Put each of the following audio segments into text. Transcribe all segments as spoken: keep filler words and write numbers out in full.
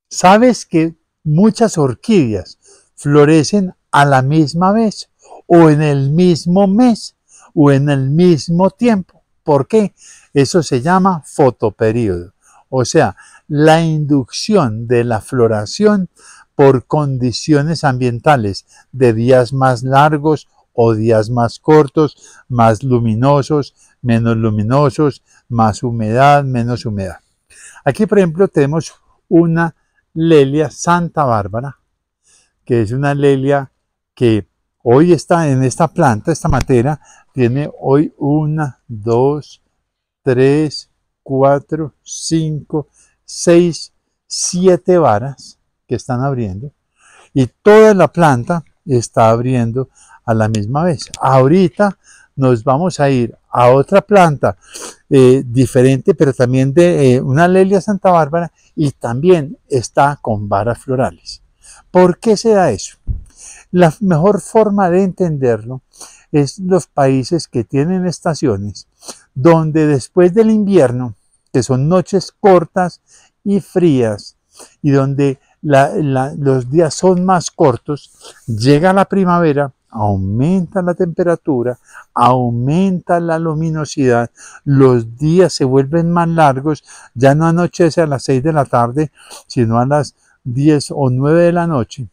¿Sabes que muchas orquídeas florecen a la misma vez o en el mismo mes o en el mismo tiempo? ¿Por qué? Eso se llama fotoperíodo, o sea, la inducción de la floración por condiciones ambientales de días más largos o días más cortos, más luminosos, menos luminosos, más humedad, menos humedad. Aquí, por ejemplo, tenemos una Lelia Santa Bárbara, que es una Lelia que hoy está en esta planta, esta matera, tiene hoy una, dos, tres, cuatro, cinco, seis, siete varas que están abriendo y toda la planta está abriendo a la misma vez. Ahorita nos vamos a ir a otra planta eh, diferente, pero también de eh, una Lelia Santa Bárbara y también está con varas florales. ¿Por qué se da eso? La mejor forma de entenderlo es los países que tienen estaciones donde después del invierno, que son noches cortas y frías, y donde la, la, los días son más cortos, llega la primavera, aumenta la temperatura, aumenta la luminosidad, los días se vuelven más largos, ya no anochece a las seis de la tarde, sino a las diez o nueve de la noche,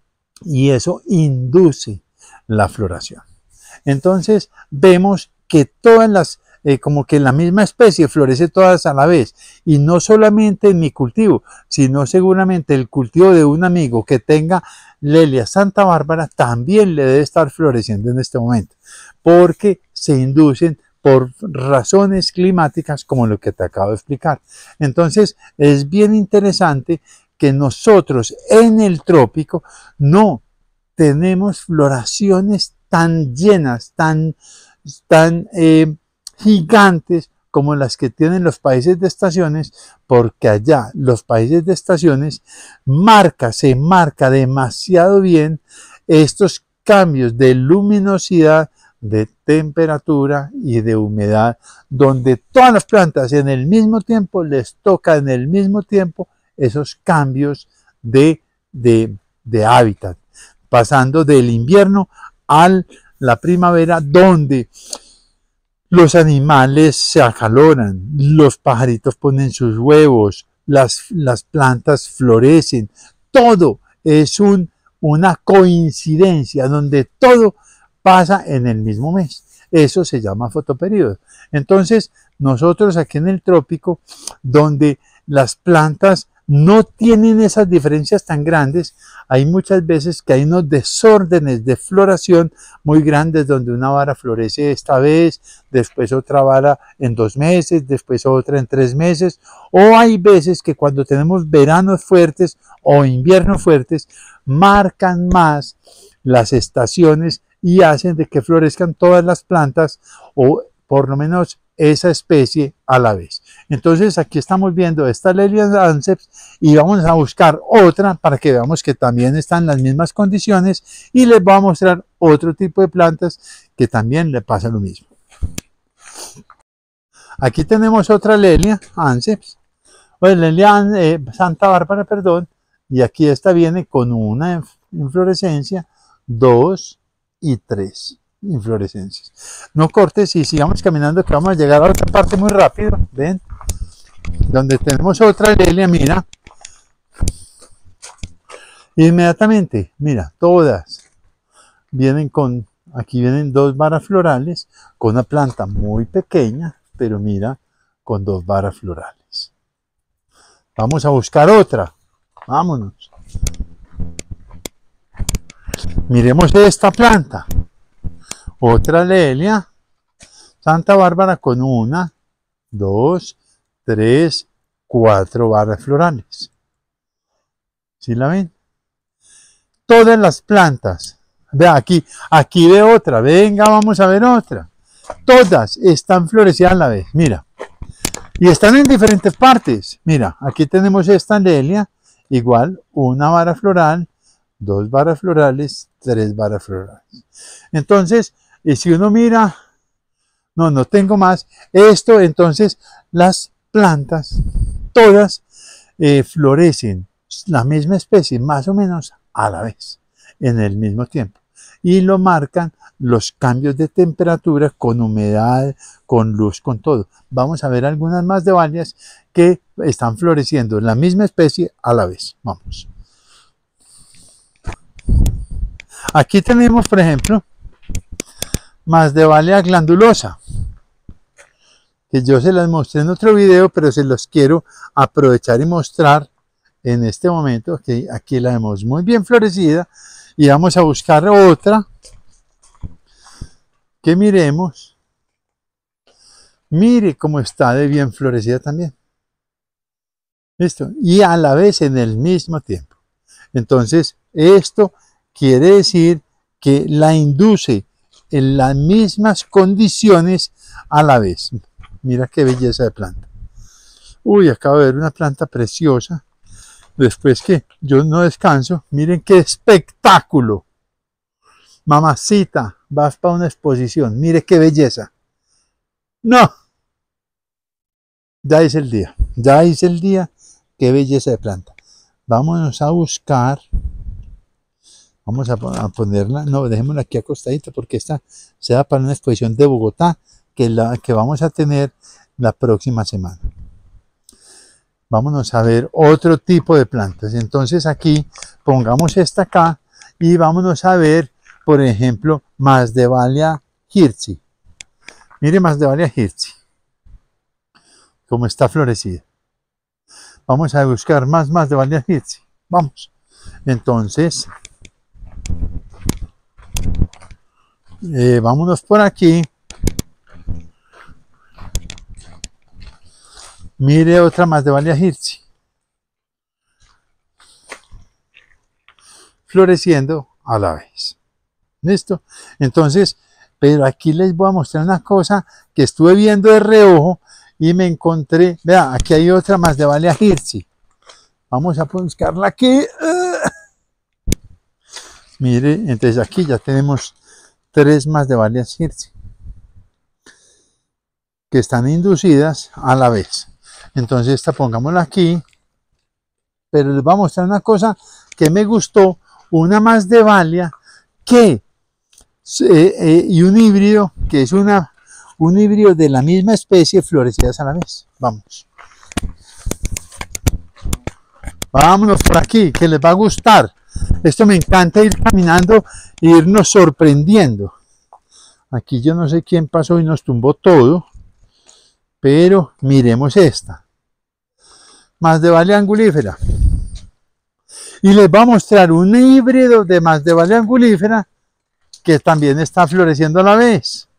y eso induce la floración. Entonces vemos que todas las, eh, como que la misma especie florece todas a la vez, y no solamente en mi cultivo, sino seguramente el cultivo de un amigo que tenga Lelia Santa Bárbara también le debe estar floreciendo en este momento, porque se inducen por razones climáticas como lo que te acabo de explicar. Entonces es bien interesante que nosotros en el trópico no tenemos floraciones tan llenas, tan, tan eh, gigantes como las que tienen los países de estaciones, porque allá los países de estaciones marca, se marca demasiado bien estos cambios de luminosidad, de temperatura y de humedad, donde todas las plantas en el mismo tiempo les toca en el mismo tiempo esos cambios de, de, de hábitat, pasando del invierno a la primavera, donde los animales se acaloran, los pajaritos ponen sus huevos, las, las plantas florecen, todo es un, una coincidencia donde todo pasa en el mismo mes. Eso se llama fotoperíodo. Entonces, nosotros aquí en el trópico, donde las plantas no tienen esas diferencias tan grandes, hay muchas veces que hay unos desórdenes de floración muy grandes, donde una vara florece esta vez, después otra vara en dos meses, después otra en tres meses, o hay veces que cuando tenemos veranos fuertes o inviernos fuertes, marcan más las estaciones y hacen de que florezcan todas las plantas, o por lo menos esa especie a la vez. Entonces aquí estamos viendo esta Lelia Anceps y vamos a buscar otra para que veamos que también están en las mismas condiciones, y les voy a mostrar otro tipo de plantas que también le pasa lo mismo. Aquí tenemos otra Lelia Anceps, o Lelia eh, Santa Bárbara, perdón, y aquí esta viene con una inflorescencia, dos y tres inflorescencias. No cortes y sigamos caminando, que vamos a llegar a otra parte muy rápido. Ven, donde tenemos otra Lelia, mira, inmediatamente, mira, todas vienen con, aquí vienen dos varas florales, con una planta muy pequeña, pero mira, con dos varas florales. Vamos a buscar otra, vámonos. Miremos esta planta, otra Lelia Santa Bárbara con una, dos, tres, cuatro varas florales. ¿Sí la ven? Todas las plantas, vea aquí, aquí ve otra, venga, vamos a ver otra. Todas están florecidas a la vez, mira. Y están en diferentes partes. Mira, aquí tenemos esta Lelia, igual, una vara floral, dos varas florales, tres varas florales. Entonces, y si uno mira, no, no tengo más, esto, entonces, las plantas, todas eh, florecen la misma especie más o menos a la vez, en el mismo tiempo. Y lo marcan los cambios de temperatura con humedad, con luz, con todo. Vamos a ver algunas Masdevallias que están floreciendo en la misma especie a la vez. Vamos. Aquí tenemos, por ejemplo, Masdevallia glandulosa, que yo se las mostré en otro video, pero se los quiero aprovechar y mostrar en este momento, que aquí la vemos muy bien florecida, y vamos a buscar otra que miremos. Mire cómo está de bien florecida también. ¿Listo? Y a la vez en el mismo tiempo. Entonces, esto quiere decir que la induce en las mismas condiciones a la vez. Mira qué belleza de planta. Uy, acabo de ver una planta preciosa. Después que yo no descanso, miren qué espectáculo. Mamacita, vas para una exposición, mire qué belleza. No, ya hice el día, ya hice el día, qué belleza de planta. Vámonos a buscar, vamos a, a ponerla, no, dejémosla aquí acostadita porque esta se da para una exposición de Bogotá que, la, que vamos a tener la próxima semana. Vámonos a ver otro tipo de plantas. Entonces aquí pongamos esta acá y vámonos a ver, por ejemplo, Masdevallia hirzi. Mire Masdevallia hirzi, cómo está florecida. Vamos a buscar más Masdevallia hirzi. Vamos. Entonces, eh, vámonos por aquí. Mire otra Masdevallia hirzi. Floreciendo a la vez. ¿Listo? Entonces, pero aquí les voy a mostrar una cosa que estuve viendo de reojo y me encontré. Vea, aquí hay otra Masdevallia hirzi. Vamos a buscarla aquí. Mire, entonces aquí ya tenemos tres Masdevallia hirzi que están inducidas a la vez. Entonces esta pongámosla aquí, pero les voy a mostrar una cosa que me gustó, una Masdevallia que eh, eh, y un híbrido que es una un híbrido de la misma especie florecidas a la vez. Vamos, vámonos por aquí, que les va a gustar. Esto me encanta, ir caminando e irnos sorprendiendo. Aquí yo no sé quién pasó y nos tumbó todo. Pero miremos esta, Masdevallia angulífera. Y les voy a mostrar un híbrido de Masdevallia angulífera que también está floreciendo a la vez.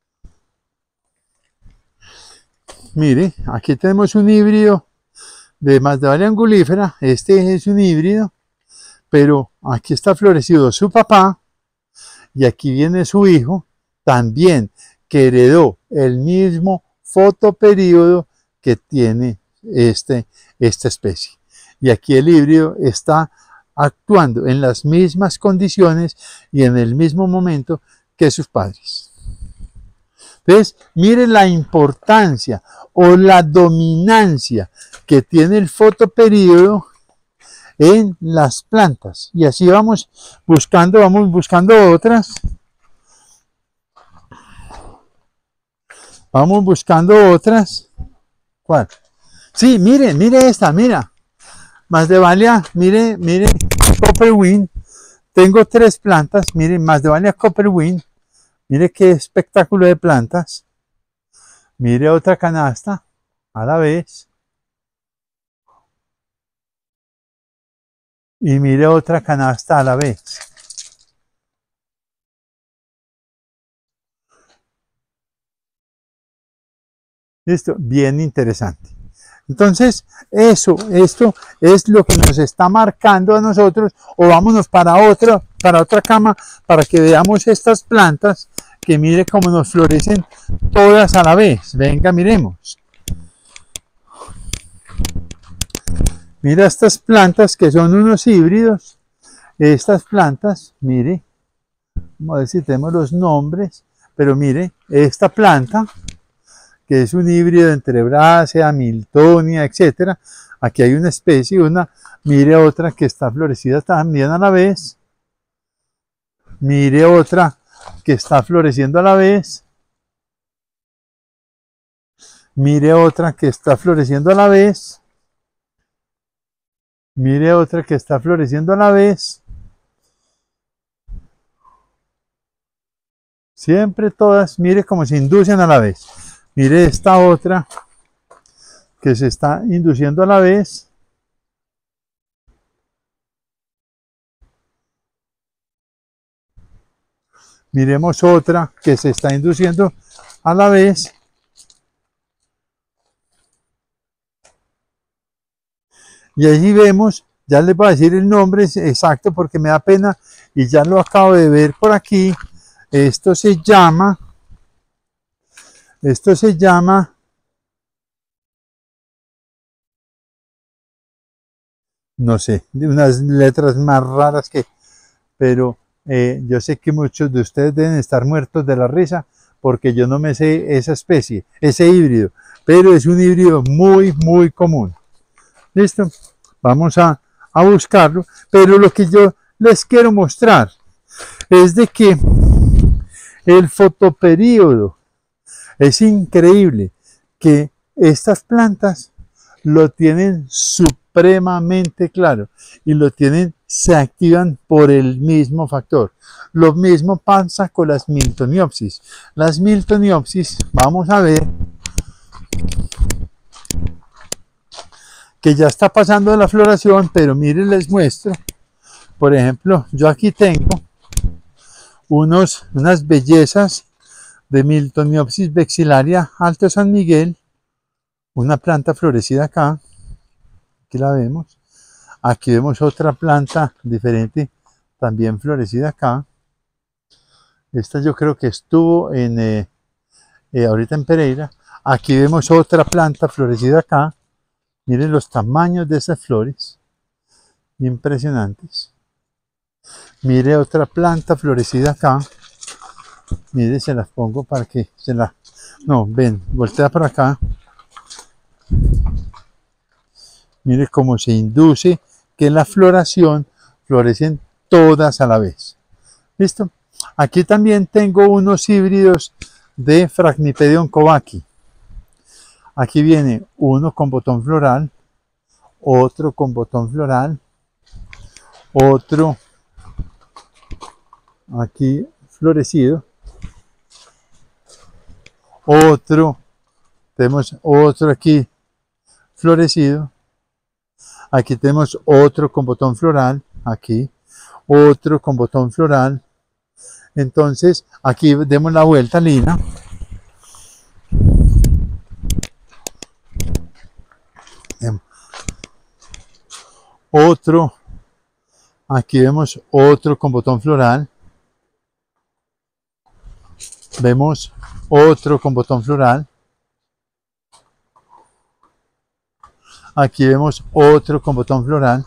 Mire, aquí tenemos un híbrido de Masdevallia angulífera. Este es un híbrido, pero aquí está florecido su papá y aquí viene su hijo, también que heredó el mismo fotoperíodo que tiene este, esta especie. Y aquí el híbrido está actuando en las mismas condiciones y en el mismo momento que sus padres. Entonces, miren la importancia o la dominancia que tiene el fotoperíodo en las plantas. Y así vamos buscando, vamos buscando otras. Vamos buscando otras. ¿Cuál? Sí, miren, mire esta, mira. Masdevallia, mire, mire, Copperwind. Tengo tres plantas, miren, Masdevallia Copperwind. Mire qué espectáculo de plantas. Mire otra canasta a la vez. Y mire otra canasta a la vez. Listo, bien interesante. Entonces, eso, esto es lo que nos está marcando a nosotros, o vámonos para otra, para otra cama, para que veamos estas plantas, que mire cómo nos florecen todas a la vez. Venga, miremos. Mira estas plantas que son unos híbridos. Estas plantas, mire, vamos a ver si tenemos los nombres, pero mire, esta planta, que es un híbrido entre Brasea, Miltonia, etcétera. Aquí hay una especie, una, mire otra que está florecida también a la vez. Mire otra que está floreciendo a la vez. Mire otra que está floreciendo a la vez. Mire otra que está floreciendo a la vez. Siempre todas, mire cómo se inducen a la vez. Mire esta otra que se está induciendo a la vez. Miremos otra que se está induciendo a la vez. Y allí vemos, ya les voy a decir el nombre exacto porque me da pena y ya lo acabo de ver por aquí. Esto se llama, esto se llama, no sé, de unas letras más raras que, pero eh, yo sé que muchos de ustedes deben estar muertos de la risa porque yo no me sé esa especie, ese híbrido, pero es un híbrido muy, muy común. ¿Listo? Vamos a, a buscarlo, pero lo que yo les quiero mostrar es de que el fotoperíodo es increíble, que estas plantas lo tienen supremamente claro y lo tienen, se activan por el mismo factor. Lo mismo pasa con las Miltoniopsis. Las Miltoniopsis, vamos a ver que ya está pasando la floración, pero miren, les muestro. Por ejemplo, yo aquí tengo unos, unas bellezas de Miltoniopsis vexillaria Alto San Miguel, una planta florecida acá, aquí la vemos. Aquí vemos otra planta diferente, también florecida acá. Esta yo creo que estuvo en eh, eh, ahorita en Pereira. Aquí vemos otra planta florecida acá. Miren los tamaños de esas flores, impresionantes. Mire otra planta florecida acá. Mire, se las pongo para que se la... No, ven, voltea para acá. Mire cómo se induce que en la floración florecen todas a la vez. ¿Listo? Aquí también tengo unos híbridos de Phragmipedium covacki. Aquí viene uno con botón floral, otro con botón floral, otro aquí florecido, otro, tenemos otro aquí florecido, aquí tenemos otro con botón floral, aquí, otro con botón floral. Entonces aquí demos la vuelta, Lina. Otro, aquí vemos otro con botón floral, vemos otro con botón floral, aquí vemos otro con botón floral.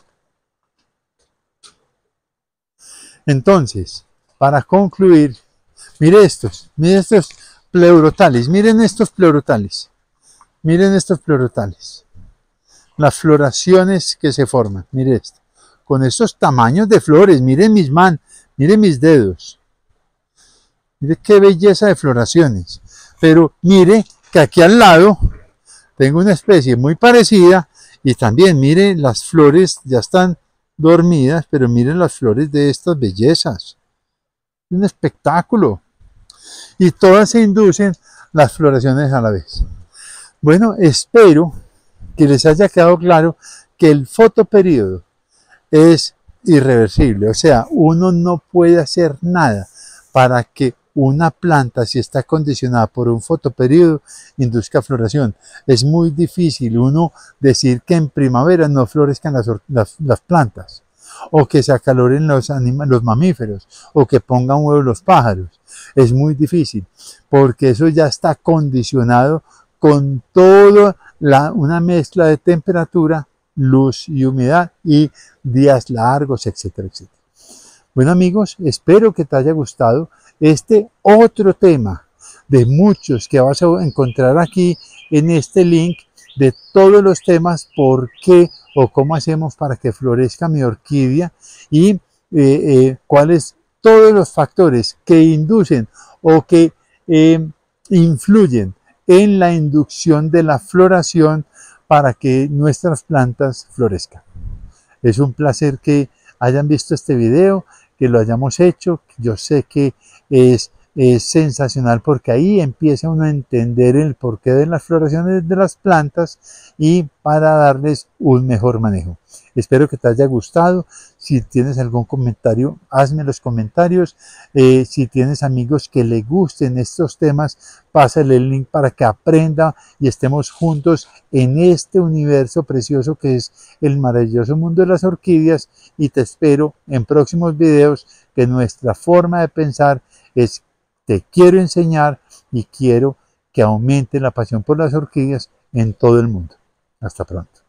Entonces, para concluir, mire estos, miren estos pleurotales, miren estos pleurotales, miren estos pleurotales. Las floraciones que se forman, mire esto, con estos tamaños de flores, miren mis manos, miren mis dedos, mire qué belleza de floraciones, pero mire que aquí al lado tengo una especie muy parecida y también miren las flores ya están dormidas, pero miren las flores de estas bellezas, un espectáculo, y todas se inducen las floraciones a la vez. Bueno, espero que les haya quedado claro que el fotoperíodo es irreversible, o sea, uno no puede hacer nada para que una planta, si está condicionada por un fotoperíodo, induzca floración. Es muy difícil uno decir que en primavera no florezcan las, las, las plantas, o que se acaloren los, los mamíferos, o que pongan huevos los pájaros. Es muy difícil, porque eso ya está condicionado con toda la, una mezcla de temperatura, luz y humedad, y días largos, etcétera, etcétera. Bueno amigos, espero que te haya gustado este otro tema de muchos que vas a encontrar aquí en este link de todos los temas, por qué o cómo hacemos para que florezca mi orquídea y eh, eh, cuáles todos los factores que inducen o que eh, influyen en la inducción de la floración para que nuestras plantas florezcan. Es un placer que hayan visto este video, que lo hayamos hecho. Yo sé que es, es sensacional porque ahí empieza uno a entender el porqué de las floraciones de las plantas y para darles un mejor manejo. Espero que te haya gustado. Si tienes algún comentario, hazme los comentarios. Eh, si tienes amigos que le gusten estos temas, pásale el link para que aprenda y estemos juntos en este universo precioso que es el maravilloso mundo de las orquídeas. Y te espero en próximos videos, que nuestra forma de pensar es: te quiero enseñar y quiero que aumente la pasión por las orquídeas en todo el mundo. Hasta pronto.